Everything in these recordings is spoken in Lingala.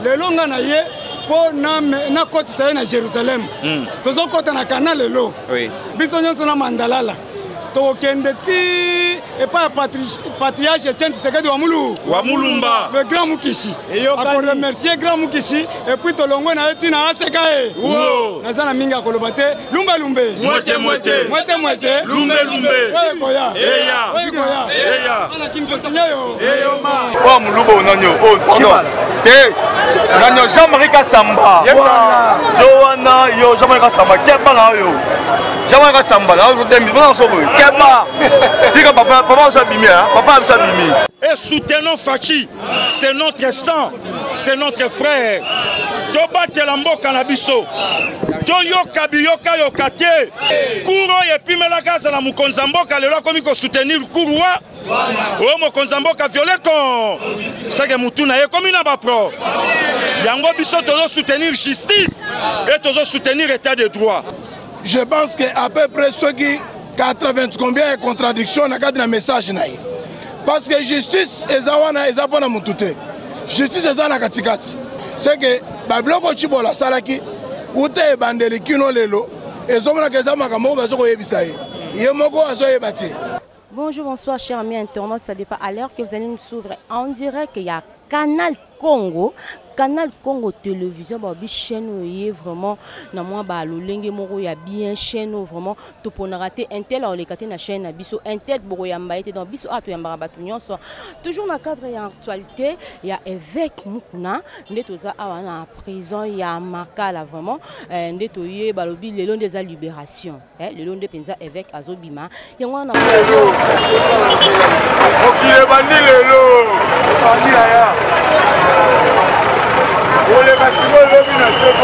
lelo nga na ye po na kotisa ye na Jérusalem tozokota na Kana lelo biso nyonso na Mandalala tokende ti epa ya patriarche Etienne Tshisekedi wa Mulumba le grand Mukishi ako remercier grand Mukishi et puis tolongwe na eti na aseka e naza na mingi akoloba te lumbe mwete lumbe koya ana kimposinye yo wa Mulumba onanyo te nanyo Jean-Marie Kasamba Joana yo Jean-Marie Kasamba kepa na yo Jean-Marie Kasamba na zo demi na so boy kepa tika papa bimi papa bimi. Et soutenons Fachi, c'est notre sang, c'est notre frère. Tobate la mboka na biso. Toyoka biyoka yokate. Kuro yepi melaka za la mukonza mboka lelo komi ko soutenir kurwa. O mukonza mboka violé kon. Sake mutuna ye komi na ba pro. Yango biso tozo soutenir justice et tozo soutenir état de droit. Je pense que à peu près ceux qui 80 combien de contradictions dans le message naï. Parce que justice ezawana ezapona mutute. Justice ezana katikati. C'est que babloko chibola salaki ute bandeli kino lelo ezomona keza makambo bazoko yebisa ye. Ye moko azoyebati. Bonjour, bonsoir chers amis internautes, ça dépend à l'heure que vous allez nous suivre en direct, il y a Canal Congo Télévision, bah chaîne est vraiment na moi bah l'olenge moro ya bien chaîne vraiment tout pour rater intel on les caté na chaîne na biso intel boro ya mbaité donc biso ato ya mbara nyonso toujours na cadre ya actualité ya évêque Mukuna ndetoza awa na prison ya Makala vraiment ndeto ye balobi lelo ndeza libération lelo nde penza évêque azobima yango na okile bandi lelo bandi aya ole basimo lobi na seko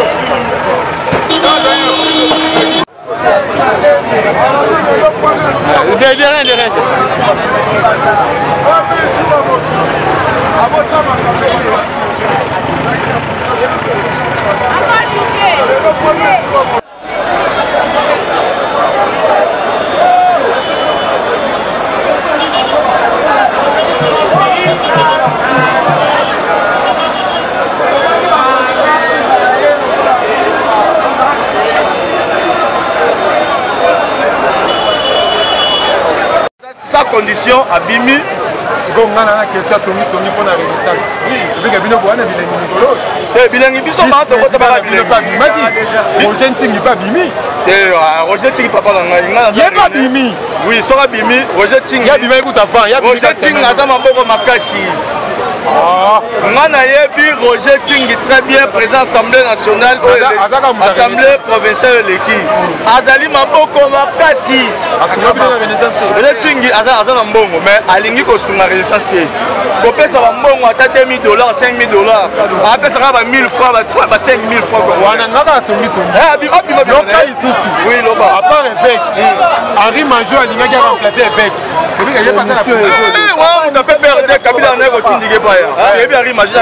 sa condition à Bimi. Comme on a question sur nous pour la renaissance. Oui, je vais bien voir les bilingues biso ma to ko tabala bilingue Roger Tingi pas Bimi. Roger Tingi papa nga ya pas Bimi. Oui, sera Bimi, Roger Tingi. Ya Bimi écoute enfant, ya Roger Tingi aza maboko makasi. Ngana yebi Roger Tingi très bien présent Assemblée nationale Assemblée provinciale leki. Azali maboko makasi. Roger Tingi aza na mbongo mais alingi ko sunga renaissance te. Ko pesa ba mbongo ata $2,000 $5,000. Après ça va 1,000 francs, ba 5,000 francs. Wana ngaka songi songi. Oui, loba. À part évêque, Henri Manjou alinga qui a remplacé évêque. C'est lui qui a passé la position. On a fait perdre Kabila na ko tindige pa ya. Et bien Henri Manjou a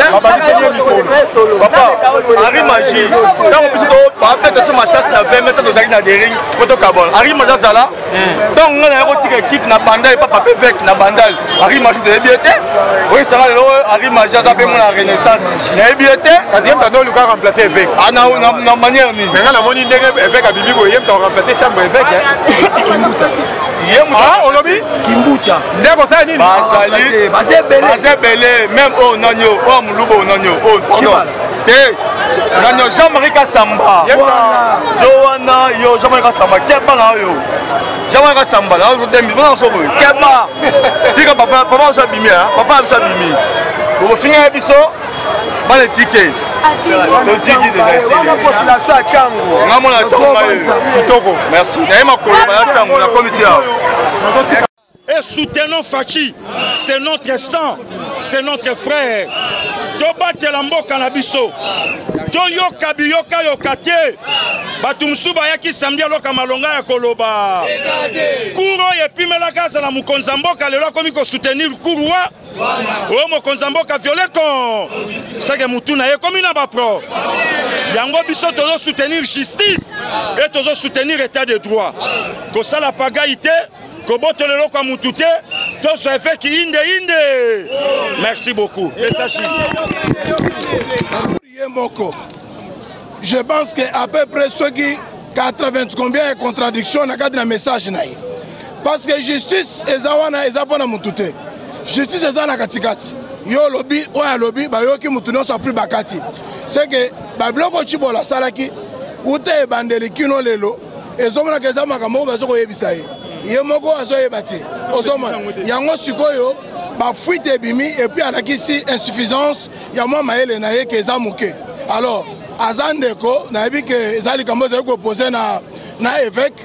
papa, Henri Manjou. Donc on peut se peut-être ma chasse na 20 mètres de na dering photo carbone. Henri Manjou zala. Donc on a ko équipe na bandal pas papa évêque na bandal. Henri Manjou de bien. Oui, ça va Henri Manjou a fait mon renaissance. Na bien. Quatrième année le gars remplacé évêque. Ah na manière ni. Mais la moni évêque a bibi boyem t'as remplacé chambre évêque. Ah, on l'a dit Kimbuta. Ndeko ça nini? Basé belé même au nanyo, au Mulumba au nanyo, au non. Té nanyo Jean-Marie Kasamba. Joana yo Jean-Marie Kasamba kepa na yo. Jean-Marie Kasamba na zo demi na so boy. Kepa. Tika papa so bimi papa so bimi. Ko finga biso bale ticket. Et soutenons Fachi, c'est notre sang, c'est notre frère. Tobate la mboka na biso. Toyoka biyoka yokate. Batumsu bayaki samedi aloka malonga ya koloba. Kuro yepi melaka za la mukonza mboka lelo komi ko soutenir kurwa. O mukonza mboka violé kon. Sake mutuna ye komi na ba pro. Yango biso tozo soutenir justice et tozo soutenir état de droit. Ko sala pagaïté, ko botolelo kwa mutute, to so fait ki inde. Merci beaucoup. Et sachi. Je pense qu'à peu près ceux qui 80 combien de contradictions dans le message. Parce que justice est à mutute. Justice est à katikati. Yo lobby, oya lobby, ba yo ki mutuno soit plus bakati. C'est que ba bloko chibola salaki ute bandeli kino lelo ezomona keza makambo bazoko yebisa ye. Ye moko azo yebati. Ozoma yango sikoyo ba fuite bimi et puis alakisi insuffisance ya moi maele na ye keza muke. Alors azandeko na yebi ke ezali kambo za ko poser na évêque.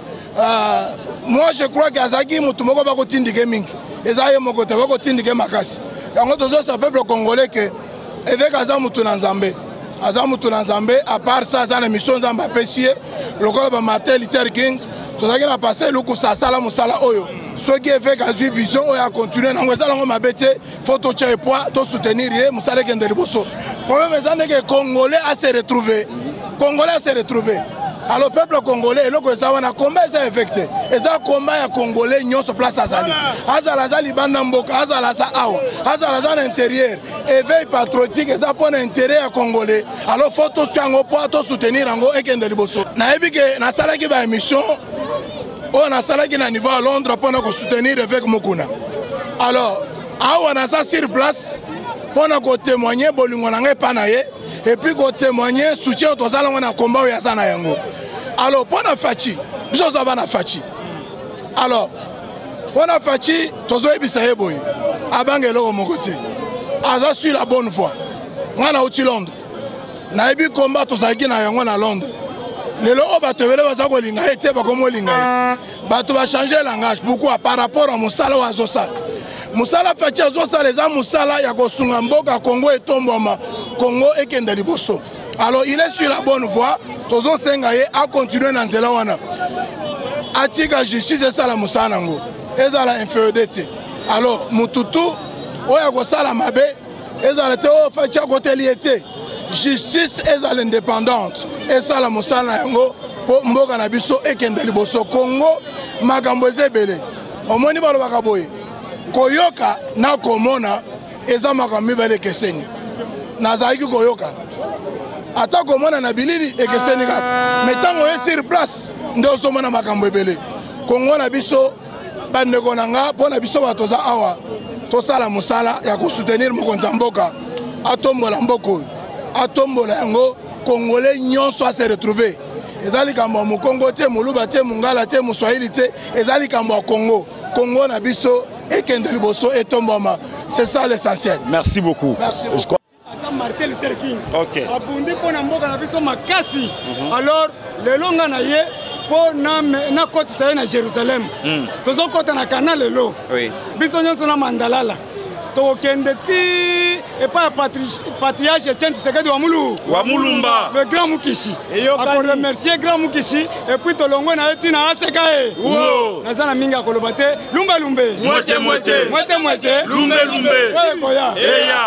Moi je crois que azaki mutumoko ba ko tindike mingi. Ezaye moko te ba ko tindike makasi. Yango tozo sa peuple congolais que évêque aza mutu na Nzambe. Aza mutu na Nzambe à part ça za na mission Nzamba pesier lokola ba Martin Luther King tozaki na passer luku sala musala oyo. Ceux qui évêque a vu vision oyo a continuer na ngweza lango mabete photo tche poids to soutenir ye musala kende liboso. Problème est que congolais a se retrouver. Congolais a se retrouver. Alors le peuple congolais, le combat est infecté. Et ça combat congolais n'y a sur place à Zali. Azalazali bandamboka, azalaza awa, azalaza l'intérieur. Éveil patriotique, et ça pour l'intérêt à congolais. Alors faut tout soutenir ango et kende liboso. Na ebi que na sala ki ba émission, on a sala ki na niveau à Londres pour nous soutenir avec Mukuna. Alors awa na ça sur place pour nous témoigner bolingo na ngai panaye. Et puis qu'on témoigne soutien aux allants à combat ou à yango. Alors pour la fachi, nous avons la fachi. Alors pour la fachi, tous les bisaïe boy, abangelo au mon côté. Aza suit la bonne voie. On a outil Londres. Naibi combat tous les na yango na Londres. Les locaux batevele bazako linga été pas comme linga. Bato va changer langage. Pourquoi? Par rapport à Moussala ou à Zosal. Moussala fachi à Zosal les gens Moussala yakosunga mboka Congo et Tomboma. Congo et Kenda Liboso. Alors il est sur la bonne voie. Tozo Sengaye a continué dans Zelawana. Atika justice et ça la Moussa Nango. Et ça la infériorité. Alors Mututu, Oya Gosala Mabe, et ça la Théo Fatia côté liété. Justice et ça l'indépendante. Et ça la Moussa Nango pour Mboga Nabiso et Kenda Liboso. Congo, Magamboze Bele. Au moins, il va le Koyoka, na Komona, et ça Magambi Bele Keseni. Nazaiki koyoka ata komona na bilili ekesenika mais tango est sur place ndo somona makambo ebele Kongo na biso bandeko nanga pona biso batoza awa tosala musala ya ko soutenir mokonza mboka atombola mboko atombola yango congolais nyonso a se retrouver ezali kambo mu Congo te muluba te mungala te muswahili te ezali kambo Congo Congo na biso ekende liboso etomboma. C'est ça l'essentiel. Merci beaucoup. Merci beaucoup. Martin Luther King. Ok. Abundi pona mboka na biso makasi. Alors lelo nga na ye po na kotisa na Jérusalem. Tozo kota na kana lelo. Oui. Biso nyonso na mandalala. To kende ti et pas patriarche Etienne Tshisekedi wa Mulumba. Le grand Mukishi. Ako remercier grand Mukishi et puis to longo na eti na aseka e. Wow. Nazana minga kolobate lumbe. Mwete. Lumbe. Ouais koya.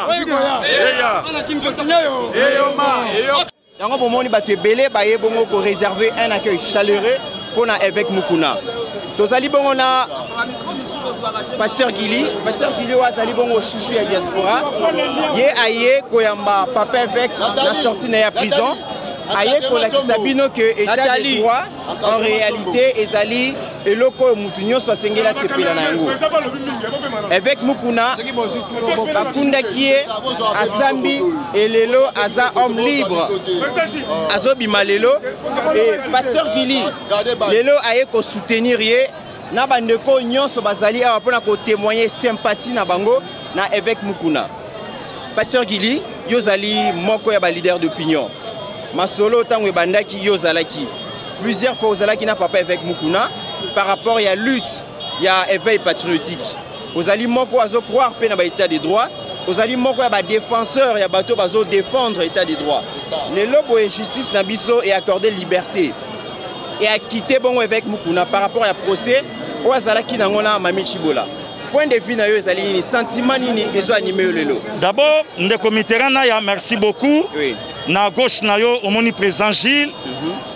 Eya. Ana kimko sinyayo. Eyo. Yango bomoni bato ebele baye bongo ko réserver un accueil chaleureux pour na évêque Mukuna. Tozali bongo na Pasteur Gili wazali bongo chichu ya diaspora. Ye aye koyamba papa évêque na sorti na ya prison. Aye kolakisa bino que état de droit en réalité ezali eloko mutu nyonso asengela sepela na yango. Évêque Mukuna bafunda kie asambi elelo aza homme libre. Azobima lelo et Pasteur Gili lelo aye ko soutenir ye na bandeko nyonso bazali awa pona ko témoigner sympathie na bango na évêque Mukuna. Pasteur Gili yozali moko ya ba leader d'opinion. Masolo tango bandaki yozalaki. Plusieurs fois ozalaki na papa évêque Mukuna par rapport à lutte, il y a éveil patriotique. Ozali moko azo croire pe na ba état de droit. Ozali moko ya ba défenseur ya bato bazo défendre état de droit. Les lobos et justice na biso et accorder liberté. Et à quitter bon évêque Mukuna par rapport à procès ou azalaki nangona Mami Chibola. Point de vue na yo ezali ni sentiment nini ezo animé lelo. D'abord ndeko Mitterrand na ya merci beaucoup. Oui. Na gauche na yo omoni président Gilles.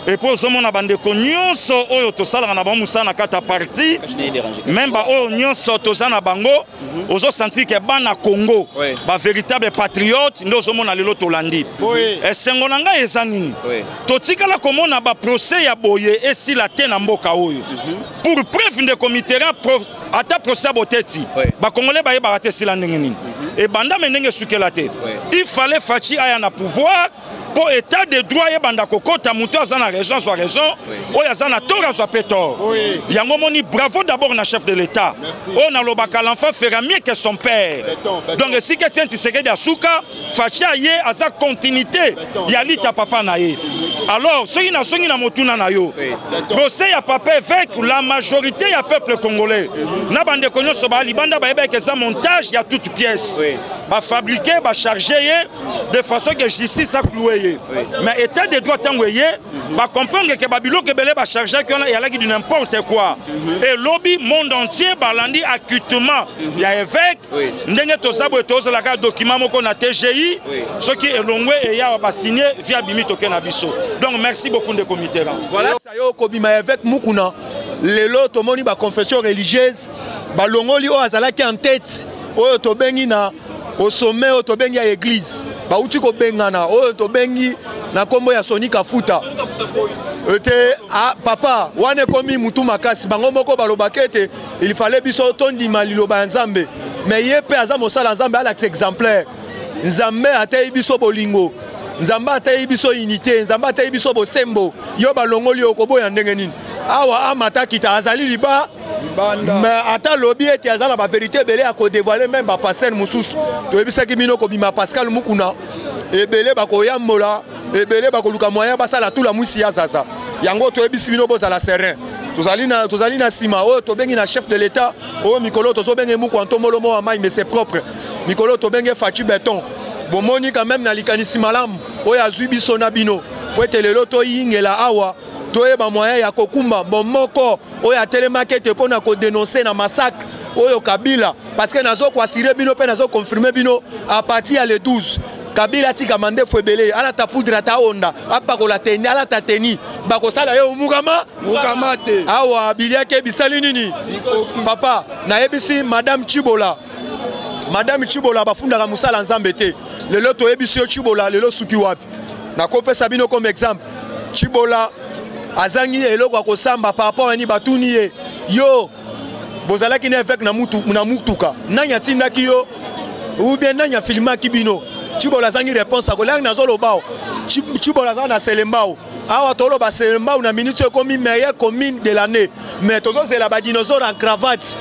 et puis ozomona bandeko nyonso oyo tosalaka na bango musala na kati ya parti même baoyo nyonso toza na bango ozosentir ke bana Congo bavéritable patriote nde ozomona lelo tolandi esengo na ngai eza nini totikala komona baprocès ya boye esila te na mboka oyo pour preuve ndeko Mitterrand ata procès ya boteti bakongolais bayebaka te esila ndenge nini ebandame ndenge esukela te il fallait Faci aya na pouvoir pour état de droit et banda kokota muto azana raison soit raison o yazana tora soit pétor yango moni bravo d'abord na chef de l'état on a lobaka l'enfant fera mieux que son père donc si que tiens Tshisekedi asuka Faci aye aza continuité ya lita papa na ye alors soki na motuna na yo procès ya papa avec la majorité ya peuple congolais na bande konyo so ba libanda ba ebe que ça montage ya toute pièce ba fabriquer ba charger de façon que justice a cloué. Mais état de droit tangoyé va comprendre que Babylone que belé va charger qu'on y a là qui dit n'importe quoi et lobby monde entier balandi accutement il y a évêque ndenge to sabo to la carte document moko na TGI ce qui est longwe et ya va signer via bimito kenabiso donc merci beaucoup de comité là voilà ça yo kobima évêque mukuna lelo to moni ba confession religieuse ba longoli o azala ki en tête o to bengi na au sommet au tobengi à l'église ba uti ko bengana o to bengi na kombo ya Soni Kafuta ete ah papa wane komi mutu makasi bango moko balobakete il fallait biso tondi malilo ba nzambe mais yepe azamo sala nzambe ala exemplaire nzambe atei biso bolingo nzambe atei biso unité nzambe atei biso bosembo yo balongoli okoboya ndenge nini awa amata kita azali liba mais ata lobby ete azala ba vérité belé a ko dévoiler même ba passer mususu to ebisaki bino ko bima Pascal Mukuna ebele ba ko yambola ebele ba ko luka moyen basala tout la musi ya zaza yango to ebisi bino bozala serein tozali na sima o to bengi na chef de l'état o mikolo to so bengi muku antomolo mo amai mais c'est propre mikolo to bengi Faci béton bomoni quand même na likanisi malam o ya zui biso na bino po etelelo to yingela awa toyeba moyen ya kokumba bomoko oyo atelemaki ete mpona kodénoncer na massacre oyo Kabila parce que nazo koassire bino mpe nazo confirmer bino à partir ya le 12 Kabila atika mande fwebele alata poudre ata onda apakola teni alata teni bakosala yo mukama te awa biliaki ebisali nini papa nayebisi madame Chibola bafundaka mosala nzambe te lelo toyebisi yo Chibola lelo suki wapi nakopesa bino comme exemple Chibola azangi eloko akosamba par rapport ani batuni ye yo bozalaki na évêque na mutuka nanya tindaki yo ou bien nanya filmaki bino Chibola azangi réponse akolangi nazolobao Chibola azana selembao awa toloba selembao na minute komi meilleure commune de l'année mais tozozela ba dinosaure en cravate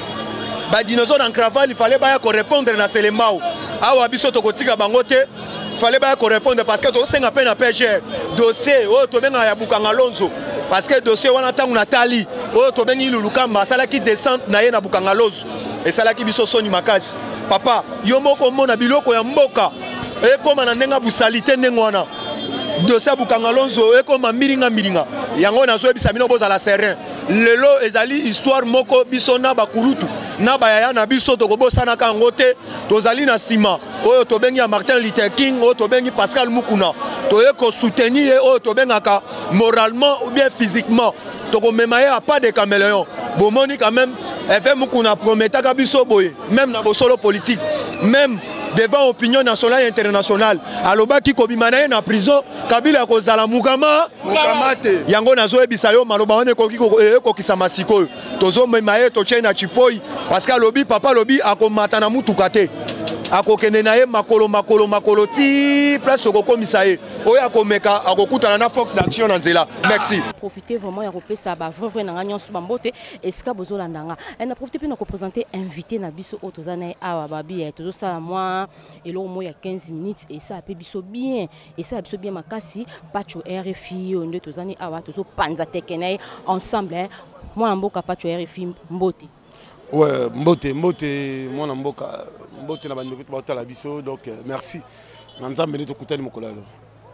il fallait pas répondre na selembao awa biso tokotika bango te fallait pas répondre parce que to senga pe na PGR dossier o to benga ya Bukanga Lonzo parce que dossier wana tangu natali o to bengi lulukamba sala ki descente na ye na Bukanga Lonzo et sala ki biso soni makasi papa yo moko mona biloko ya mboka e koma na ndenga busalite ndengwana dossier Bukanga Lonzo e koma miringa yango na zo ebisa bino bozala serein lelo ezali histoire moko biso na bakulutu na bayaya na biso tokobosana kango te tozali na sima oyo tobengi ya Martin Luther King oyo tobengi Pascal Mukuna toye ko soutenir oyo tobengaka moralement ou bien physiquement tokomema ye a pas de caméléon bomoni quand même effet Mukuna prometaka biso boye même na bosolo politique même devant opinion nationale et internationale alobaki kobima na ye na prison Kabila kozala mukama te yango nazo ebisa yo maloba wana ekokisa masiko tozomema ye totie na chipoi parce que alobi papa lobi akomata na mutuka te akokende na ye makolo ti place tokokomisa ye oyo akomeka akokutana na force d'action na nzela merci profiter vraiment ya kopesa ba vrai na nyonso bambote esika bozolandanga na profiter pe na ko présenter invité na biso otozana awa babi tozo sala moi elo mo ya 15 minutes et ça pe biso bien et ça biso bien makasi pacho RFI onde tozani awa tozo panza tekena ensemble moi mboka pacho RFI mbote ouais mbote mwana mbote na bandeko batala biso donc merci nanzambe ne tokutani mokolalo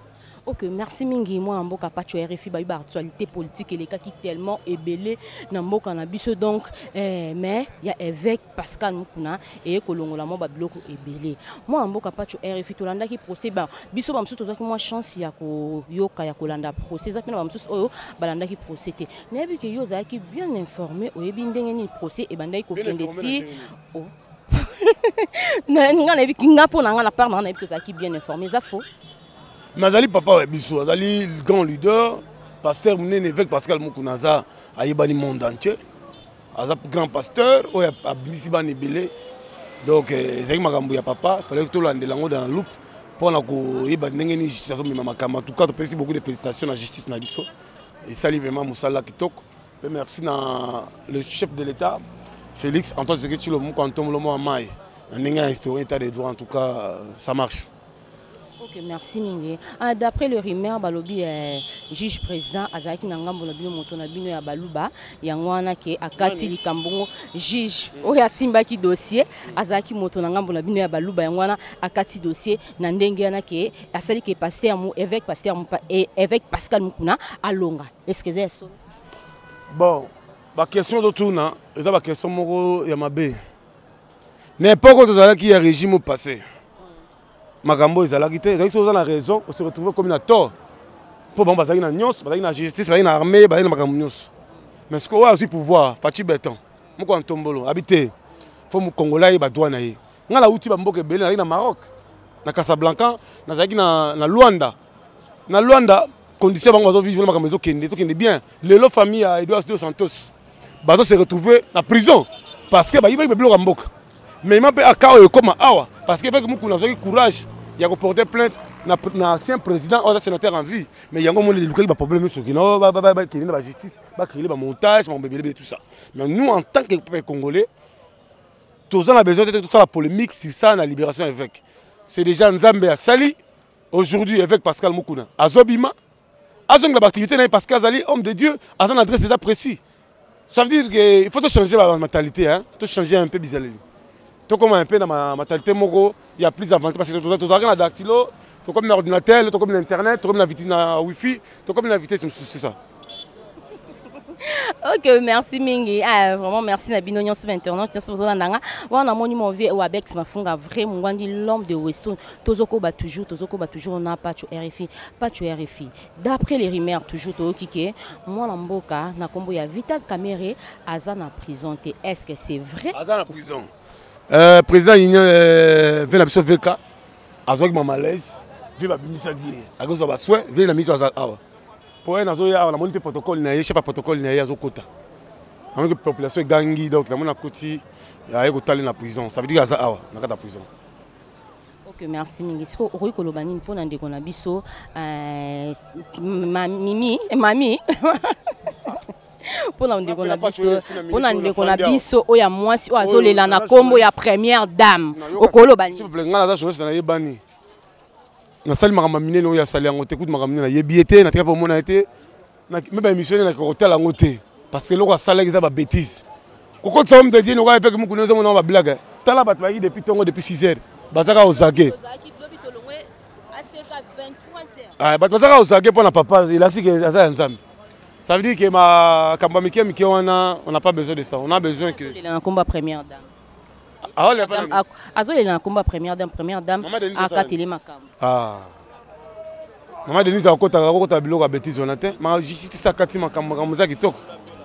Ok, merci mingi moi mboka pacho RFI ba actualité politique et les cas qui tellement ébélé na mboka na biso donc mais il y a évêque Pascal Mukuna et kolongola mo ba biloko ébélé moi mboka pacho RFI to landa ki procès ba biso ba msuto zaki moi chance ya ko yoka ya kolanda procès zaki na ba msuto oyo balanda ki procès te na bi ke yo zaki bien informé o yebi ndenge ni procès e bandai ko kendeti oh na ngana bi kinga pona ngana part na bi ke zaki bien informé za faux. Nazali papa biso, azali grand leader, pasteur munene évêque Pascal Mukunaza ayebani monde entier. Azap grand pasteur, oya abisi bani belé. Donc ezali makambo ya papa, fallait que tout lande lango dans la loupe pour na ko yeba ndenge ni justice mima makama. En tout cas, merci beaucoup de félicitations à la justice na biso. Et salut vraiment Moussala Kitoko. Merci na le chef de l'État Félix Antoine Seketi le Mukantom le mo mai. Ndenge historien état de droit en tout cas ça marche. Ok, merci Mingi. D'après le rumeur, balobi juge président Azaki Nangambo Nabino Motonabino ya Baluba, Yangwana ke akati likambongo juge oya simba ki dossier Azaki Motonangambo Nabino ya Baluba Yangwana akati dossier na ndenge yana ke asali ke pasteur mu évêque Pascal Mukuna alonga. Est-ce que c'est ça? Bon, la question de tout na, eza ba question moko ya mabe. N'importe où qui a régime au passé. Magambo ezalaki te ezalaki soza na raison on se retrouve comme na tort pour bon bazaki na nyos bazaki na justice bazaki na armée bazaki na magambo nyos mais ce qu'on a aussi pouvoir Fachi Beton moko antombolo habité faut mu congolais ba droit na ye ngala uti ba mboke belé na Maroc na Casablanca nazaki na Luanda condition bango bazo vivre magambo zo kende bien lelo famille à Edouard Dos Santos bazo se retrouver na prison parce que ba yiba biloko mboka mais il m'a pas à comme awa parce que avec Mukuna a courage il a porté plainte na ancien président ou sénateur en vie mais il y a un problème sur qui non la justice va créer le montage tout ça mais nous en tant que peuple congolais tous on a besoin de toute la polémique sur ça la libération évêque c'est déjà Nzambe à Sali aujourd'hui évêque Pascal Mukuna Azobima Azong la activité na Pascal Zali homme de Dieu à son adresse déjà précis ça veut dire qu'il faut changer la mentalité hein faut changer un peu bizarre. Tout comme un peu dans ma mentalité, il y a plus d'avantages parce que tu as un dactylo, tu as comme un ordinateur, tu as comme l'internet, tu as comme la vitesse wifi, tu as comme la vitesse, c'est ça. Ok, merci Mingi. Vraiment merci Nabino Nyon sur internet. Tiens, sur Nanga. On a mon numéro ou avec ma funga vraiment ngandi l'homme de Weston. Tozoko ba toujours on a pas tu RFI, pas tu RFI. D'après les rumeurs toujours to kike, moi Lamboka na kombo ya Vital Kamere Azana prison. Est-ce que c'est vrai? Azana prison. Président Union vient la mission VK, avec ma malaise, vient la bimisa gué, à cause de ma souhait, vient la mise à Zawa. Pour elle, on a monté protocole, il y a chef protocole, il y a Zokota. La population est gangi, donc la monnaie à côté, il y a la prison. Ça veut dire qu'il y a Zawa, dans la prison. Ok, merci Mingi. Si vous avez une pour nous qu'on a biso, mamie. Pour nous qu'on a biso oya mwasi o azolela na kombo ya première dame okolo bani. S'il vous plaît, ngala za chose na yebani. Na sali makamba minene oya sali yango te kutu makamba minene na yebiete na tika po mona été na meba émission na ko hotel yango te parce que loko sala eza ba bêtise. Koko tsa homme de Dieu no avec mu kunozo mona ba blague. Tala bat ba depuis tongo depuis 6h. Bazaka ozake. Ah bat bazaka ozake pour na papa, il a dit que ça ensemble. Ça veut dire que ma Kambamike on n'a pas besoin de ça. On a besoin que. Il est en combat première dame. Ah, il est pas. Azo il est en combat première dame à Katele Makam. Ah. Maman Denise a kota biloko a bêtise on atteint. Ma justice ça Kati Makam za kitoko.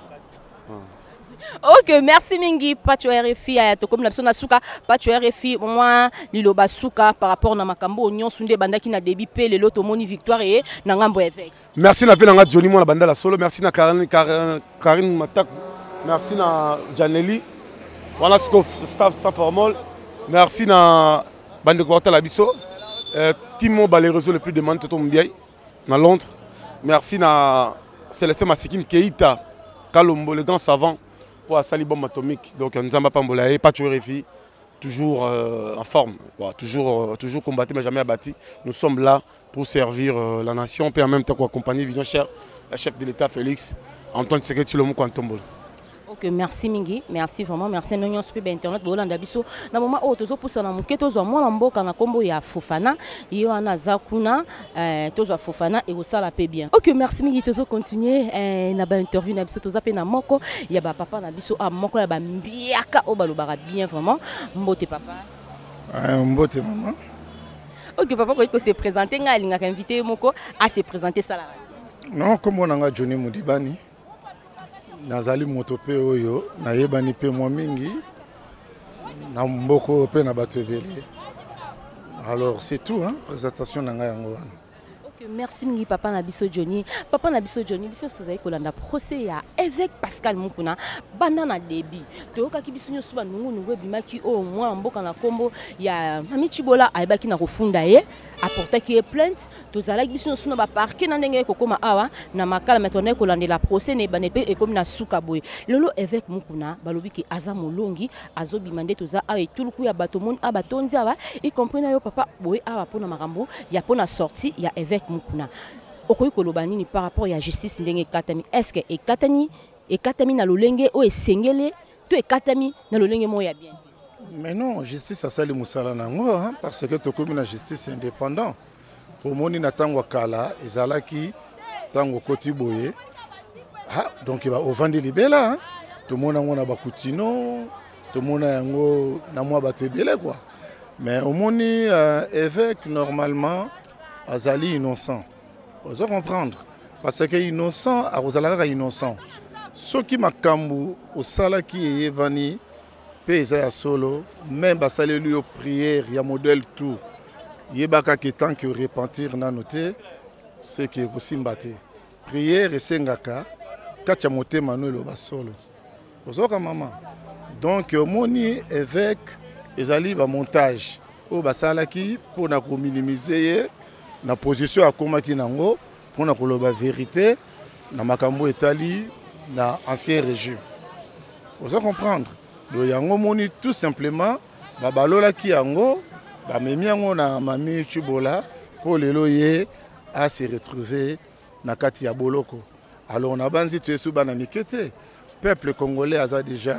Ok, merci Mingi, Pacho RFI, comme la personne Souka, Pacho RFI, moi, Lilo Basuka, par rapport à Makambo, Union Sunde Bandaki na débit P, le Lotomoni Victoire et Nangambo évêque. Merci na Nanga Johnny, moi, la banda la solo, merci na Karine Matak, merci na Janelli, voilà ce staff sans formol, merci na Bande Kwarta Labiso, Timo Baleroso le plus demandé, Toto Mbiaye, na Londres, merci na Célestin Massikin Keita, Kalombo, le grand savant. Pour Sali bombe atomique, donc Nzamba Pambolaye, pas toujours RFI, toujours en forme, quoi, toujours combattu mais jamais abattu. Nous sommes là pour servir la nation, puis en même temps accompagner Vision Chère, la chef de l'État Félix, Antoine Seketi Lomo Kwantombolo. Ok, merci mingi, merci vraiment, merci non super internet bolanda biso. Na moment où tozo poussa na muke tozo mwana mboka na kombo ya Fofana, yo ana zakuna tozo Fofana et osala pe bien. Ok, merci mingi tozo continuer na ba interview na biso toza pe na moko ya ba papa na biso a moko ya ba mbiaka o balobara bien vraiment. Mbote papa. Mbote maman. Ok papa ko se présenter nga linga ka invité moko à se présenter ça là. Non, comme on a Johnny Moudibani. Nazali moto pe oyo nayebani pe mwa mingi na mboko pe na bato ebele. Alors c'est tout hein, présentation na ngai yango wana. Ok, merci mingi papa na biso Johnny. Papa na biso Johnny biso tozali kolanda procès ya évêque Pascal Mukuna banda na débit. Toyoka ki biso nyoso ba nungu bimaki o mwa mboka na kombo ya Mami Chibola ayebaki na kofunda ye apporter qui est plainte tozala ki biso nyoso na ba parquet na ndenge kokoma awa na makala metone kolandela procès ne banepe e comme na suka boy. Lolo évêque Mukuna balobi ki aza molongi azobimande toza a etuluku ya bato mon abatonzi awa y compris na yo papa boy awa pona makambo ya pona sortie ya évêque Mukuna. Okoyi koloba nini par rapport ya justice ndenge katami est-ce que ekatami na lolenge o esengele to ekatami na lolenge mo ya bien. Mais non, justice asali musala nango hein, parce que tokomi na justice indépendant. Pour moni na tango kala ezalaki tango koti boye. Ah donc il va au vendre libela hein. Tout le monde a ngona bakutino, tout le monde a ngo na mwa bato ebele quoi. Mais au moni évêque normalement azali innocent. Vous devez comprendre parce que innocent a rozalaka innocent. Ceux qui makambu au sala qui evani pesa ya solo même basale lui au prière ya modèle tout. Yebaka que tant que repentir na noté c'est que aussi mbate. Prière et sengaka kacha motema no lo basolo. Ozoka maman. Donc moni évêque ezali ba montage o basala ki pour na ko minimiser na position akomaki nango pour na koloba vérité na makambo etali na ancien régime. Vous allez comprendre. Donc yango moni tout simplement ba balola ki yango ba memi yango na Mami Chibola pour lelo ye à se retrouver na kati ya boloko. Alors on a banzi tu esu bana mikete. Peuple congolais a déjà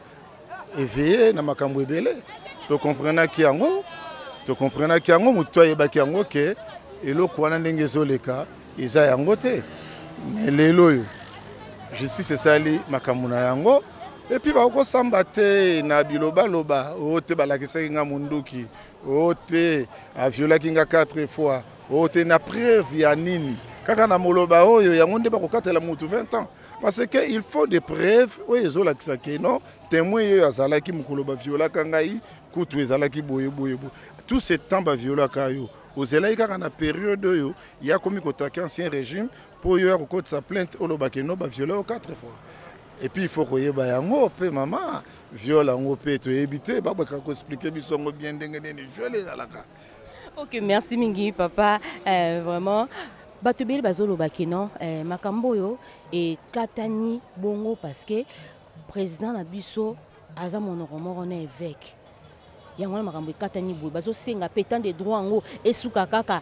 éveillé na makambo ebele. Tu comprends ki yango? Tu comprends ki yango mutu ayeba ki yango ke eloko wana ndenge zoleka eza yango te. Mais lelo yo justice esali makambo na yango et puis ba ko samba te na biloba loba o te balakisa nga munduki o te a viola kinga 4 fois o te na preuve ya nini kaka na moloba oyo yango nde ba ko katela mutu 20 ans parce que il faut des preuves oyo ezolakisa ke non témoin yo azalaki mukoloba viola kangai kutu ezalaki boye tout ce temps ba viola kayo ozela kaka na période oyo ya komi kotaki ancien régime pour yo ko sa plainte olobaki no ba viola 4 fois. Et puis il faut que yeba yango pe maman viol yango pe to éviter ba ka ko expliquer bisongo bien ndenge nini violer alaka. Ok, merci mingi papa vraiment batubeli bazolobaki non makambo yo et katani bongo parce que président na biso aza monoko moko na évêque. Yango makambo katani boy bazo senga pétant des droits ngo esuka kaka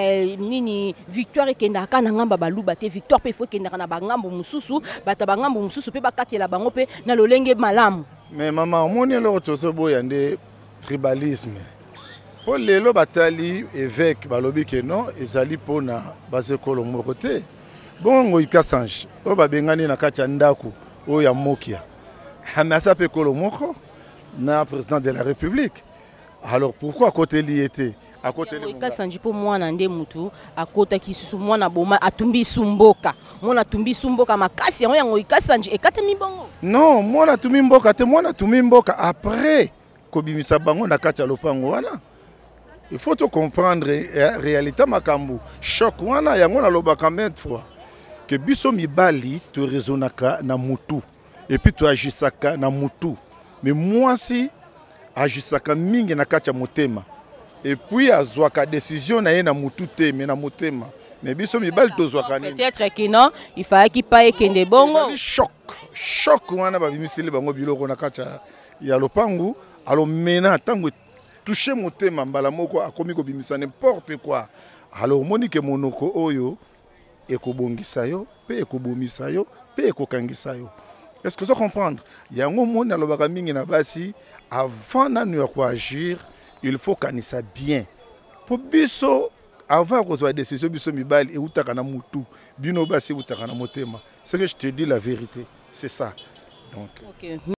nini victoire ekendaka na ngamba baluba te victoire pe faut kendaka na bangambo mususu bata bangambo mususu pe bakatela bango pe na lolenge malamu. Mais maman omoni lo toso boya nde tribalisme po lelo batali évêque balobi ke non ezali pona bazekolo moko te bongo ikasange o babengani na kati ya ndako o ya mokia hamasa pe kolo moko na président de la République. Alors pourquoi à côté lié à côté de Kasanji pour moi nande mutu à côté qui sous moi na boma atumbi sumboka moi na tumbi sumboka makasi yango Kasanji e katami bongo non moi na tumbi mboka te moi na tumbi mboka après kobimisa bango na kati ya lopango wana. Il faut te comprendre réalité makambu choc wana yango na lobaka maintes fois que biso mibali to raisonnaka na mutu et puis to agisaka na mutu. Mais moi si agisaka mingi na kati ya motema et puis azwaka décision na ye na mutu te mais na motema mais biso mibali tozwaka nini peut-être que non il fallait qu'il paye kende bongo choc wana babimiseli bango biloko na kati ya lopangu alors mena tango toucher motema mbala moko akomi ko bimisa n'importe quoi alors monique monoko oyo ekobongisa yo pe ekobomisa yo pe ekokangisa yo. Est-ce que vous comprenez? Il y a un moment dans le mingi na basi avant de agir, il faut qu'on soit bien. Pour biso avant qu'on soit décision biso mibali et utaka na mutu, bino basi utaka na motema. C'est que je te dis la vérité, c'est ça. Donc. Okay.